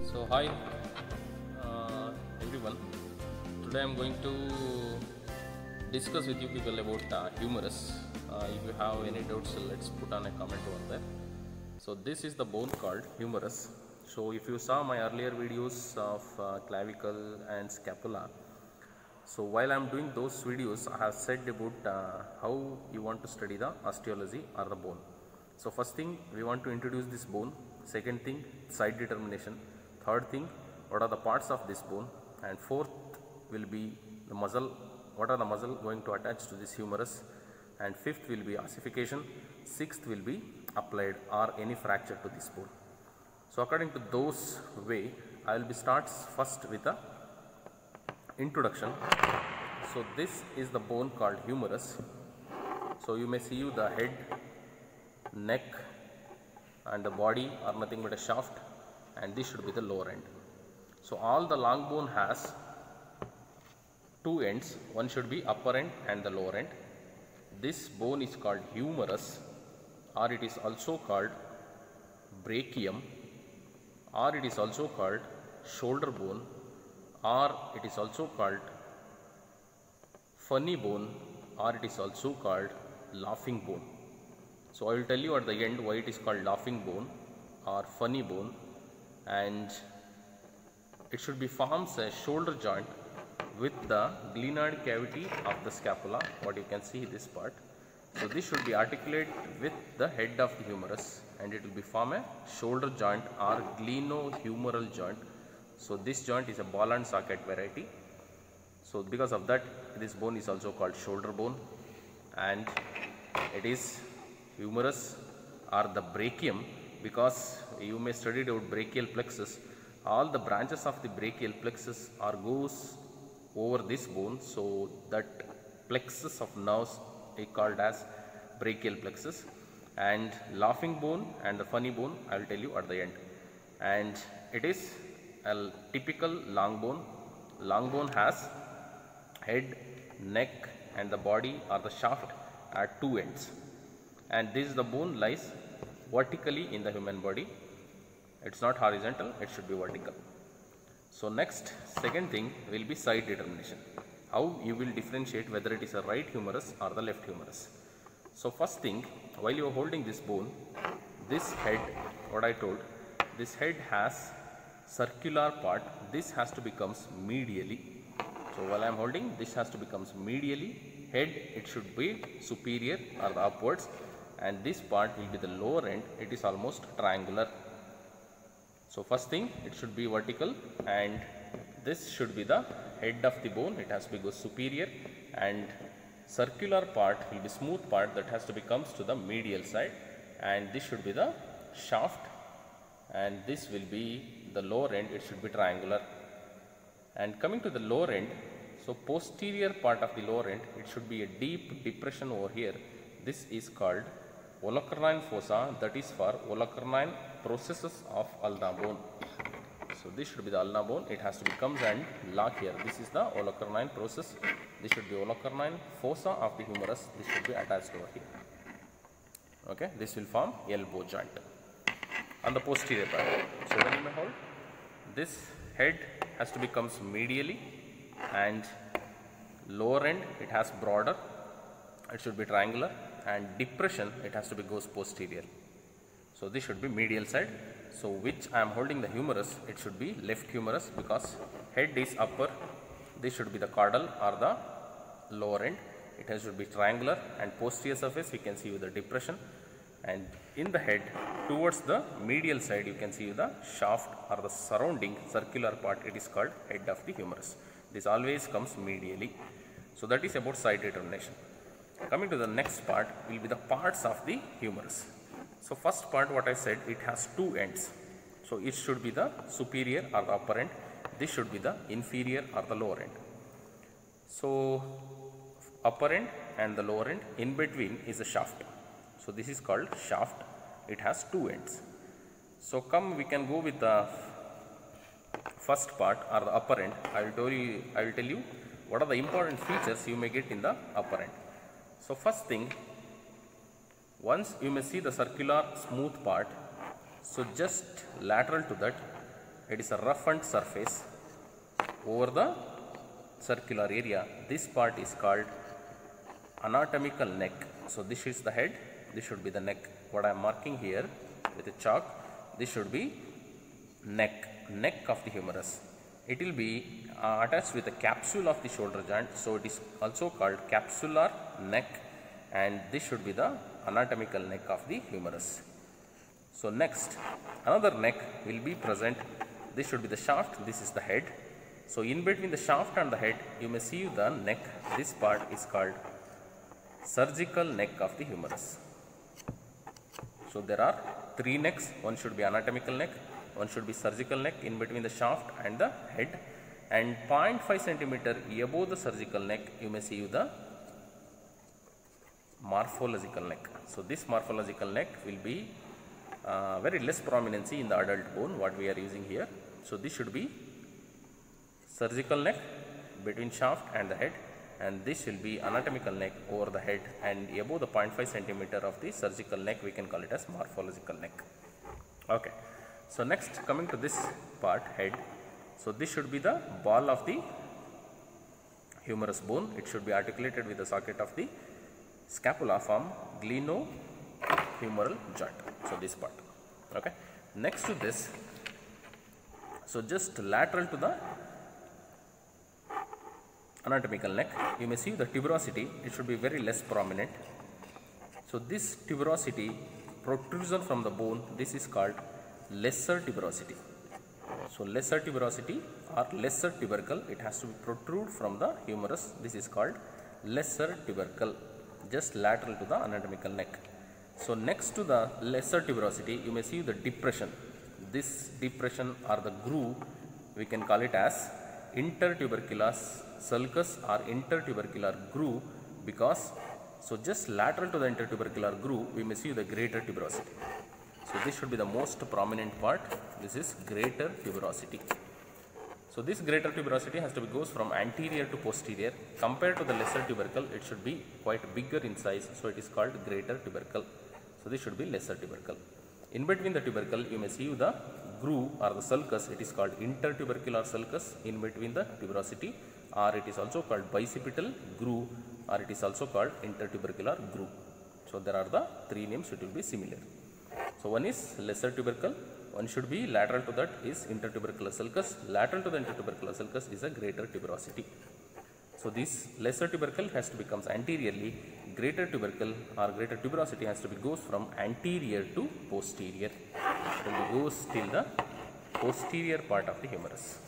So hi everyone, today I am going to discuss with you people about humerus. If you have any doubts, let's put on a comment over there. So this is the bone called humerus. So if you saw my earlier videos of clavicle and scapula, so while I am doing those videos, I have said about how you want to study the osteology or the bone. So first thing, we want to introduce this bone. Second thing, site determination. Third thing, what are the parts of this bone? And fourth will be the muscle. What are the muscle going to attach to this humerus? And fifth will be ossification. Sixth will be applied or any fracture to this bone. So according to those way, I will be starts first with the introduction. So this is the bone called humerus. So you may see the head, neck and the body are nothing but a shaft, and this should be the lower end. So all the long bone has two ends, one should be upper end and the lower end. This bone is called humerus, or it is also called brachium, or it is also called shoulder bone, or it is also called funny bone, or it is also called laughing bone. So I will tell you at the end why it is called laughing bone or funny bone, and it should be forms a shoulder joint with the glenoid cavity of the scapula, what you can see this part. So this should be articulate with the head of the humerus, and it will be form a shoulder joint or glenohumeral joint. So this joint is a ball and socket variety. So because of that, this bone is also called shoulder bone, and it is humerus or the brachium, because you may study about brachial plexus. All the branches of the brachial plexus are goes over this bone, so that plexus of nerves is called as brachial plexus. And laughing bone and the funny bone I will tell you at the end. And it is a typical long bone. Long bone has head, neck and the body or the shaft at two ends, and this the bone lies vertically in the human body. It's not horizontal, it should be vertical. So next, second thing will be site determination. How you will differentiate whether it is a right humerus or the left humerus. So first thing, while you are holding this bone, this head, what I told, this head has circular part, this has to becomes medially. So while I am holding, this has to becomes medially. Head, it should be superior or the upwards, and this part will be the lower end, it is almost triangular. So first thing, it should be vertical, and this should be the head of the bone, it has to go superior, and circular part will be smooth part that has to be comes to the medial side, and this should be the shaft, and this will be the lower end, it should be triangular. And coming to the lower end, so posterior part of the lower end, it should be a deep depression over here. This is called olecranon fossa, that is for olecranon processes of ulna bone. So this should be the ulna bone, it has to become and lock here. This is the olecranon process. This should be olecranon fossa of the humerus. This should be attached over here. Okay, this will form elbow joint on the posterior part. So when you may hold, this head has to become medially, and lower end it has broader, it should be triangular, and depression it has to be goes posterior. So this should be medial side. So which I am holding the humerus, it should be left humerus, because head is upper, this should be the caudal or the lower end, it has to be triangular, and posterior surface you can see with the depression, and in the head towards the medial side you can see the shaft or the surrounding circular part, it is called head of the humerus. This always comes medially. So that is about site determination. Coming to the next part will be the parts of the humerus. So first part, what I said, it has two ends. So it should be the superior or the upper end, this should be the inferior or the lower end. So upper end and the lower end, in between is the shaft. So this is called shaft, it has two ends. So come, we can go with the first part or the upper end. I will tell you what are the important features you may get in the upper end. So first thing, once you may see the circular smooth part, so just lateral to that it is a roughened surface over the circular area. This part is called anatomical neck. So this is the head, this should be the neck. What I am marking here with a chalk, this should be neck of the humerus. It will be attached with the capsule of the shoulder joint, so it is also called capsular neck, and this should be the anatomical neck of the humerus. So next, another neck will be present. This should be the shaft, this is the head. So in between the shaft and the head, you may see the neck. This part is called surgical neck of the humerus. So there are three necks. One should be anatomical neck, one should be surgical neck in between the shaft and the head, and 0.5 centimeter above the surgical neck, you may see the morphological neck. So this morphological neck will be very less prominency in the adult bone, what we are using here. So this should be surgical neck between shaft and the head, and this will be anatomical neck over the head, and above the 0.5 centimeter of the surgical neck, we can call it as morphological neck. Okay. So next, coming to this part, head. So this should be the ball of the humerus bone. It should be articulated with the socket of the scapuliform glenohumeral joint. So this part. Okay. Next to this, so just lateral to the anatomical neck, you may see the tuberosity. It should be very less prominent. So this tuberosity, protrusion from the bone, this is called lesser tuberosity. So lesser tuberosity or lesser tubercle, it has to protrude from the humerus. This is called lesser tubercle, just lateral to the anatomical neck. So next to the lesser tuberosity, you may see the depression. This depression or the groove, we can call it as intertubercular sulcus or intertubercular groove, because so just lateral to the intertubercular groove, we may see the greater tuberosity. So this should be the most prominent part. This is greater tuberosity. So this greater tuberosity has to be goes from anterior to posterior. Compared to the lesser tubercle, it should be quite bigger in size. So it is called greater tubercle. So this should be lesser tubercle. In between the tubercle, you may see the groove or the sulcus. It is called intertubercular sulcus in between the tuberosity, or it is also called bicipital groove, or it is also called intertubercular groove. So there are the three names. It will be similar. So one is lesser tubercle, one should be lateral to that is intertubercular sulcus, lateral to the intertubercular sulcus is a greater tuberosity. So this lesser tubercle has to becomes anteriorly, greater tubercle or greater tuberosity has to be goes from anterior to posterior. It will goes till the posterior part of the humerus.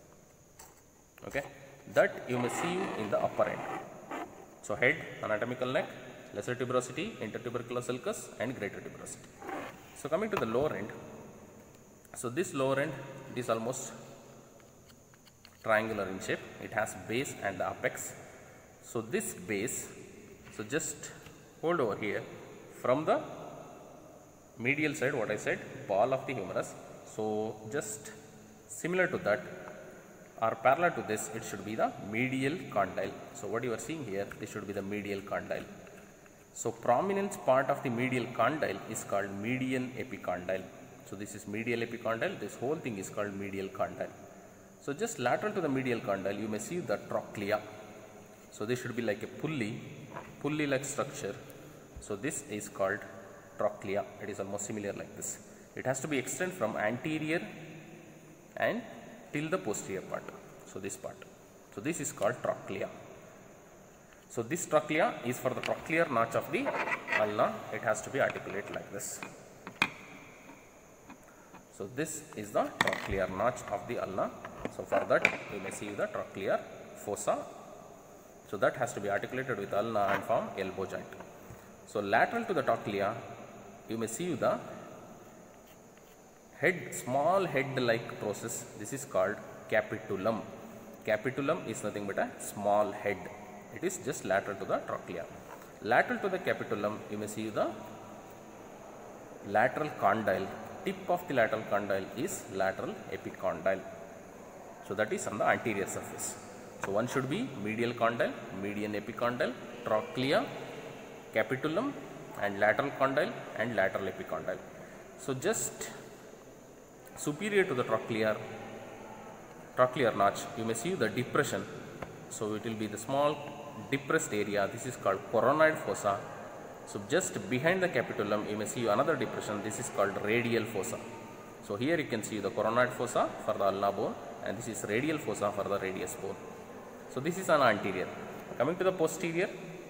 Okay, that you may see in the upper end. So head, anatomical neck, lesser tuberosity, intertubercular sulcus, and greater tuberosity. So coming to the lower end, so this lower end is almost triangular in shape. It has base and the apex. So this base, so just hold over here from the medial side, what I said, ball of the humerus. So just similar to that or parallel to this, it should be the medial condyle. So what you are seeing here, this should be the medial condyle. So prominence part of the medial condyle is called median epicondyle. So this is medial epicondyle, this whole thing is called medial condyle. So just lateral to the medial condyle, you may see the trochlea. So this should be like a pulley like structure. So this is called trochlea. It is almost similar like this. It has to be extended from anterior and till the posterior part. So this part. So this is called trochlea. So this trochlea is for the trochlear notch of the ulna. It has to be articulated like this. So this is the trochlear notch of the ulna. So for that you may see the trochlear fossa. So that has to be articulated with ulna and form elbow joint. So lateral to the trochlea, you may see the head, small head like process. This is called capitulum. Capitulum is nothing but a small head. It is just lateral to the trochlea. Lateral to the capitulum, you may see the lateral condyle. Tip of the lateral condyle is lateral epicondyle. So that is on the anterior surface. So one should be medial condyle, median epicondyle, trochlea, capitulum, and lateral condyle and lateral epicondyle. So just superior to the trochlear notch, you may see the depression. So it will be the small depressed area. This is called coronoid fossa. So just behind the capitulum, you may see another depression. This is called radial fossa. So here you can see the coronoid fossa for the ulna bone, and this is radial fossa for the radius bone. So this is an anterior. Coming to the posterior,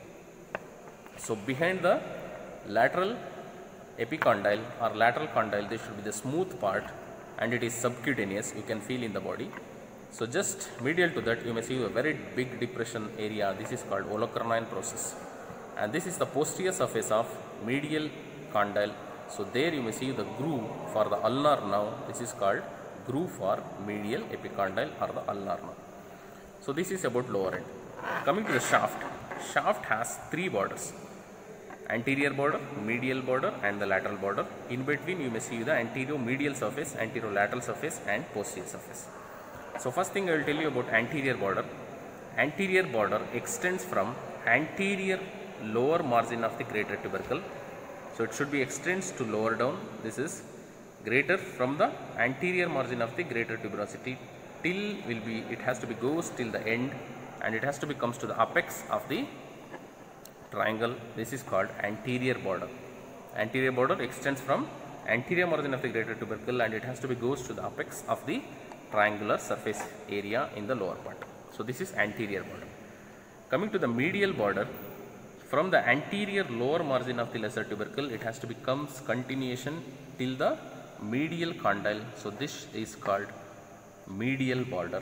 so behind the lateral epicondyle or lateral condyle, this should be the smooth part, and it is subcutaneous. You can feel in the body. So just medial to that, you may see a very big depression area. This is called olecranon process, and this is the posterior surface of medial condyle. So there you may see the groove for the ulnar nerve. This is called groove for medial epicondyle or the ulnar nerve. So this is about lower end. Coming to the shaft. Shaft has three borders: anterior border, medial border, and the lateral border. In between you may see the anterior medial surface, anterior lateral surface, and posterior surface. So first thing I will tell you about anterior border. Anterior border extends from anterior lower margin of the greater tubercle. So it should be extends to lower down. This is greater from the anterior margin of the greater tuberosity till it has to be goes till the end, and it has to be comes to the apex of the triangle. This is called anterior border. Anterior border extends from anterior margin of the greater tubercle, and it has to be goes to the apex of the triangular surface area in the lower part. So this is anterior border. Coming to the medial border, from the anterior lower margin of the lesser tubercle, it has to become continuation till the medial condyle. So this is called medial border.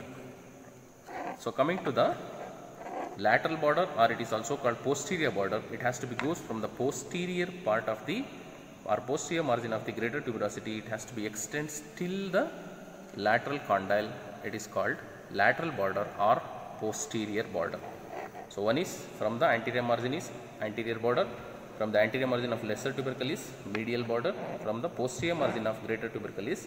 So coming to the lateral border, or it is also called posterior border, it has to be goes from the posterior part of the or posterior margin of the greater tuberosity. It has to be extends till the lateral condyle. It is called lateral border or posterior border. So one is from the anterior margin is anterior border, from the anterior margin of lesser tubercle is medial border, from the posterior margin of greater tubercle is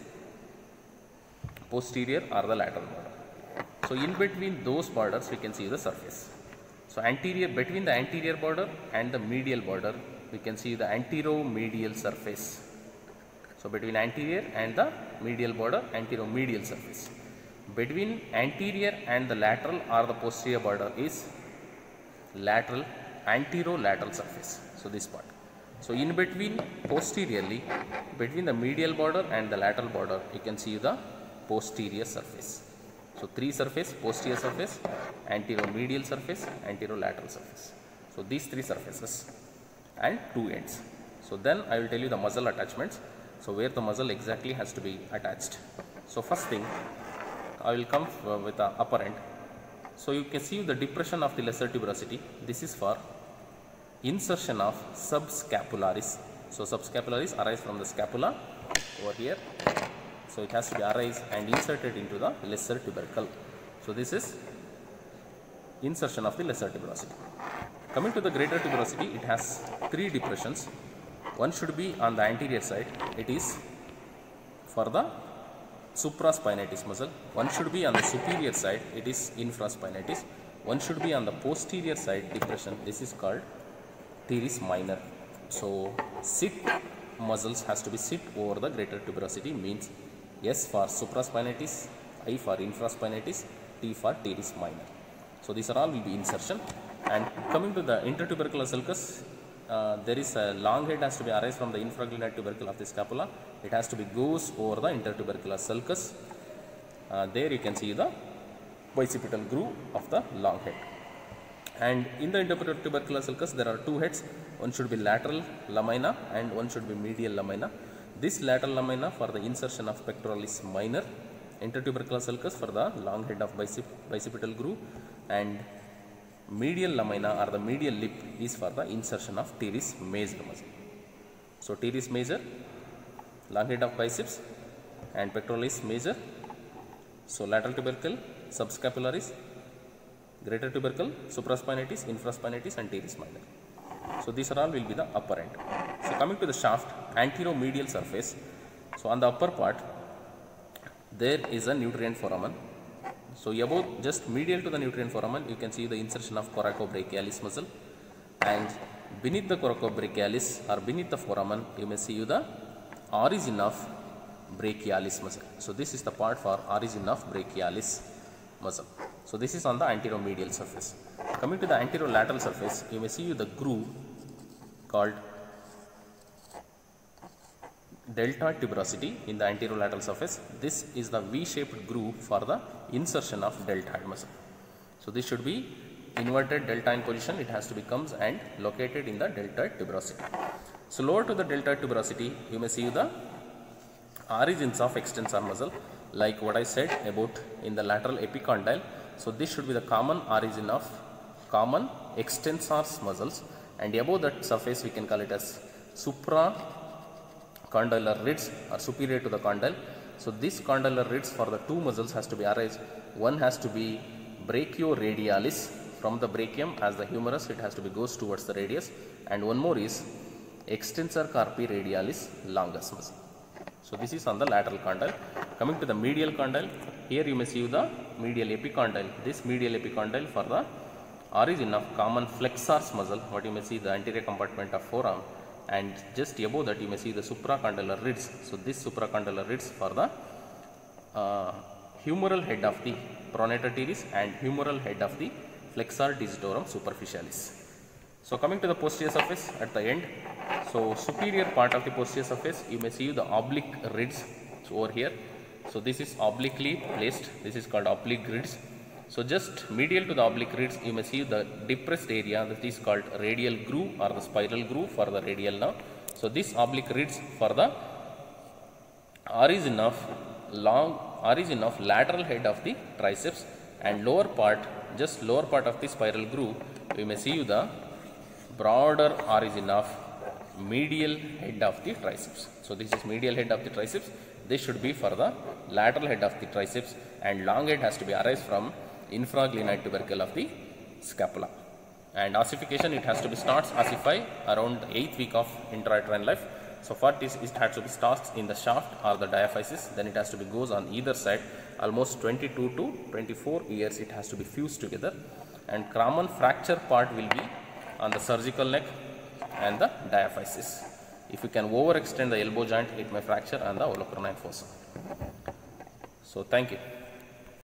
posterior or the lateral border. So in between those borders we can see the surface. So anterior, between the anterior border and the medial border, we can see the anteromedial surface. So between anterior and the medial border, anteromedial surface. Between anterior and the lateral or the posterior border is lateral, anterolateral surface. So this part. So in between posteriorly, between the medial border and the lateral border, you can see the posterior surface. So three surface: posterior surface, anteromedial surface, anterolateral surface. So these three surfaces and two ends. So then I will tell you the muscle attachments. So where the muscle exactly has to be attached. So first thing, I will come with the upper end. So you can see the depression of the lesser tuberosity. This is for insertion of subscapularis. So subscapularis arise from the scapula over here. So it has to be arise and inserted into the lesser tubercle. So this is insertion of the lesser tuberosity. Coming to the greater tuberosity, it has three depressions. One should be on the anterior side. It is for the supraspinatus muscle. One should be on the superior side. It is infraspinatus. One should be on the posterior side depression. This is called teres minor. So sit muscles has to be sit over the greater tuberosity, means S for supraspinatus, I for infraspinatus, T for teres minor. So these are all will be insertion. And coming to the intertubercular sulcus, there is a long head has to be arise from the infragluteal tubercle of the scapula. It has to be goes over the intertubercular sulcus. There you can see the bicipital groove of the long head. And in the intertubercular sulcus, there are two heads. One should be lateral lamina and one should be medial lamina. This lateral lamina for the insertion of pectoralis minor, intertubercular sulcus for the long head of bicipital groove, and medial lamina or the medial lip is for the insertion of teres major muscle. So teres major, long head of biceps, and pectoralis major. So lateral tubercle, subscapularis, greater tubercle, supraspinatus, infraspinatus, and teres minor. So these are all will be the upper end. So coming to the shaft, anteromedial surface. So on the upper part, there is a nutrient foramen. So above, just medial to the nutrient foramen, you can see the insertion of coracobrachialis muscle, and beneath the coracobrachialis or beneath the foramen, you may see the origin of brachialis muscle. So this is the part for origin of brachialis muscle. So this is on the anteromedial surface. Coming to the anterolateral surface, you may see the groove called delta tuberosity in the anterolateral surface. This is the V-shaped groove for the insertion of deltoid muscle. So this should be inverted delta in position. It has to be comes and located in the deltoid tuberosity. So lower to the deltoid tuberosity, you may see the origins of extensor muscle, like what I said about in the lateral epicondyle. So this should be the common origin of common extensors muscles, and above that surface we can call it as supracondylar ribs or superior to the condyle. So this condylar ribs for the two muscles has to be arise. One has to be brachioradialis, from the brachium as the humerus it has to be goes towards the radius, and one more is extensor carpi radialis longus muscle. So this is on the lateral condyle. Coming to the medial condyle, here you may see the medial epicondyle. This medial epicondyle for the origin of common flexors muscle, what you may see the anterior compartment of forearm, and just above that you may see the supracondylar ribs. So this supracondylar ribs for the humeral head of the pronator teres and humeral head of the flexor digitorum superficialis. So coming to the posterior surface at the end, so superior part of the posterior surface you may see the oblique ribs over here. So this is obliquely placed, this is called oblique ribs. So just medial to the oblique ribs you may see the depressed area, that is called radial groove or the spiral groove for the radial nerve. So this oblique ribs for the origin of lateral head of the triceps, and lower part, just lower part of the spiral groove we may see the broader origin of medial head of the triceps. So this is medial head of the triceps. This should be for the lateral head of the triceps, and long head has to be arise from infraglenoid tubercle of the scapula. And ossification, it has to be starts ossify around the 8th week of intrauterine life. So for this it has to be starts in the shaft or the diaphysis, then it has to be goes on either side. Almost 22 to 24 years it has to be fused together, and common fracture part will be on the surgical neck and the diaphysis. If you can overextend the elbow joint, it may fracture on the olecranon fossa. So thank you.